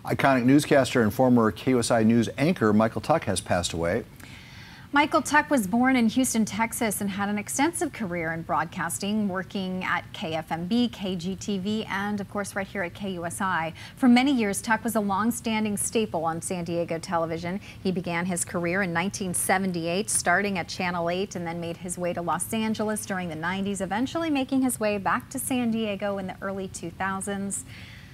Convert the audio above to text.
Iconic newscaster and former KUSI News anchor Michael Tuck has passed away. Michael Tuck was born in Houston, Texas, and had an extensive career in broadcasting, working at KFMB, KGTV, and of course right here at KUSI. For many years, Tuck was a long-standing staple on San Diego television. He began his career in 1978, starting at Channel 8, and then made his way to Los Angeles during the 90s, eventually making his way back to San Diego in the early 2000s.